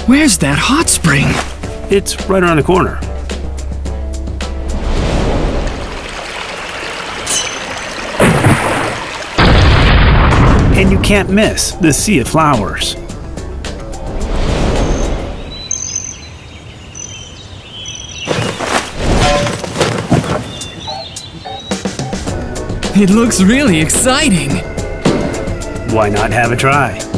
Where's that hot spring? It's right around the corner. And you can't miss the sea of flowers. It looks really exciting. Why not have a try?